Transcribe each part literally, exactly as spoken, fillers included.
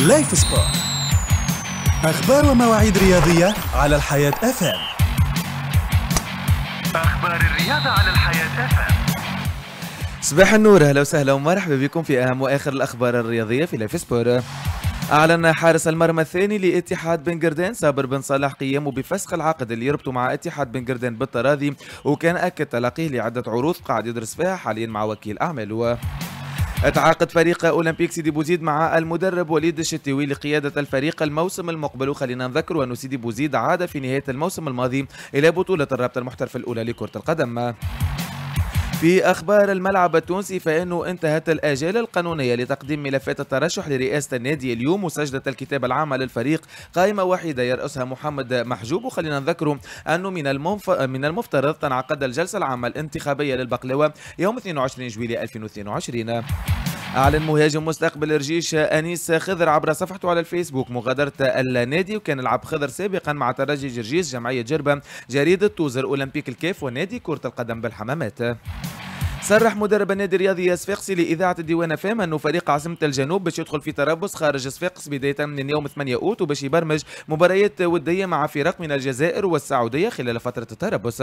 لايف سبورت، أخبار ومواعيد رياضية على الحياة اف ام. أخبار الرياضة على الحياة اف ام. صباح النور، اهلا وسهلا ومرحبا بكم في اهم واخر الاخبار الرياضيه في لايف سبورت. أعلن حارس المرمى الثاني لاتحاد بن قردان صابر بن صالح قيامه بفسخ العقد اللي يربطه مع اتحاد بن قردان بالتراضي، وكان أكد تلقيه لعدة عروض قاعد يدرس فيها حاليا مع وكيل أعماله. تعاقد فريق أولمبيك سيدي بوزيد مع المدرب وليد الشتوي لقيادة الفريق الموسم المقبل، وخلينا نذكر أن سيدي بوزيد عاد في نهاية الموسم الماضي إلى بطولة الرابطة المحترفة الأولى لكرة القدم. في أخبار الملعب التونسي، فإنه انتهت الآجال القانونية لتقديم ملفات الترشح لرئاسة النادي اليوم، وسجلت الكتابة العامة للفريق قائمة وحيدة يرأسها محمد محجوب. وخلينا نذكروا أنه من المنف... من المفترض تنعقد الجلسة العامة الانتخابية للبقلاوة يوم اثنين وعشرين جويلية ألفين واثنين وعشرين. أعلن مهاجم مستقبل رجيش أنيس خضر عبر صفحته على الفيسبوك مغادرة النادي، وكان لعب خضر سابقا مع ترجي جرجيس، جمعية جربة، جريدة توزر، أولمبيك الكيف، ونادي كرة القدم بالحمامات. صرح مدرب النادي الرياضي صفاقسي لإذاعة الديوان فام أنه فريق عاصمة الجنوب باش يدخل في تربص خارج صفاقس بداية من يوم ثمانية أوت، وباش يبرمج مباريات ودية مع فرق من الجزائر والسعودية خلال فترة التربص.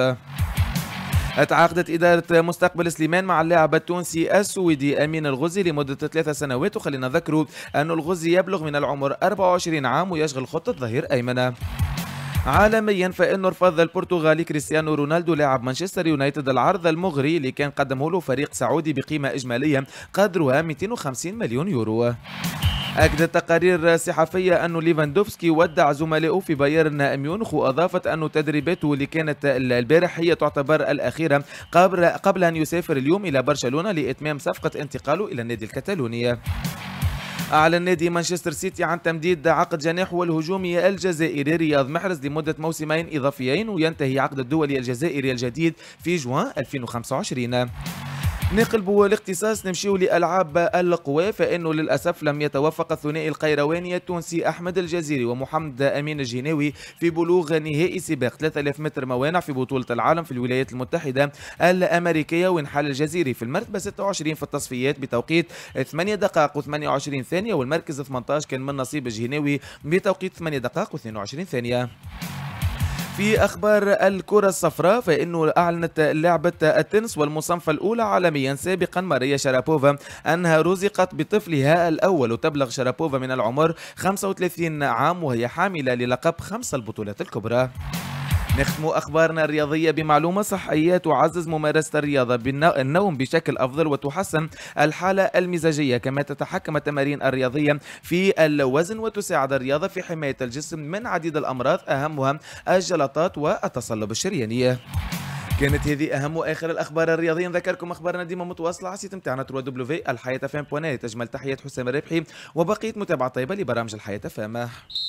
تعاقدت إدارة مستقبل سليمان مع اللاعب التونسي السويدي أمين الغزي لمدة ثلاث سنوات، وخلينا نذكروا أن الغزي يبلغ من العمر أربعة وعشرين عام ويشغل خطة ظهير أيمن. عالميا، فإنه رفض البرتغالي كريستيانو رونالدو لاعب مانشستر يونايتد العرض المغري اللي كان قدمه له فريق سعودي بقيمة إجمالية قدرها مئتين وخمسين مليون يورو. أكدت تقارير صحفية أن ليفاندوفسكي ودع زملائه في بايرن ميونخ، وأضافت أن تدريباته اللي كانت البارح هي تعتبر الأخيرة قبل قبل أن يسافر اليوم إلى برشلونة لإتمام صفقة انتقاله إلى النادي الكتالوني. أعلن نادي مانشستر سيتي عن تمديد عقد جناحه الهجومي الجزائري رياض محرز لمدة موسمين إضافيين، وينتهي عقد الدولي الجزائري الجديد في جوان ألفين وخمسة وعشرين. نقلبوا الاختصاص نمشيو لألعاب القوى، فإنه للأسف لم يتوفق الثنائي القيرواني التونسي أحمد الجزيري ومحمد أمين الجناوي في بلوغ نهائي سباق ثلاثة آلاف متر موانع في بطولة العالم في الولايات المتحدة الأمريكية، وانحل الجزيري في المرتبة ستة وعشرين في التصفيات بتوقيت ثمانية دقائق وثمانية وعشرين ثانية، والمركز ثمانية عشر كان من نصيب الجناوي بتوقيت ثمانية دقائق واثنين وعشرين ثانية. في أخبار الكرة الصفراء، فإنه أعلنت لاعبة التنس والمصنفة الأولى عالميا سابقا ماريا شارابوفا أنها رزقت بطفلها الأول، وتبلغ شارابوفا من العمر خمسة وثلاثين عام وهي حاملة للقب خمس البطولات الكبرى. نختم أخبارنا الرياضية بمعلومة صحية تعزز ممارسة الرياضة بالنوم بشكل أفضل وتحسن الحالة المزاجية، كما تتحكم التمارين الرياضية في الوزن وتساعد الرياضة في حماية الجسم من عديد الأمراض أهمها الجلطات والتصلب الشرياني. كانت هذه أهم وآخر الأخبار الرياضية. نذكركم أخبارنا ديما متواصلة على السيت نتاعنا دبليو دبليو دبليو دوت الحياة اف ام دوت نت. تجمل تحيات حسام الربحي وبقية متابعة طيبة لبرامج الحياة اف ام.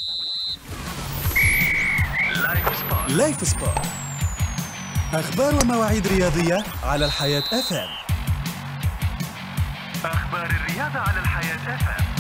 لايف سبورت، أخبار ومواعيد رياضية على الحياة اف ام. أخبار الرياضة على الحياة اف ام.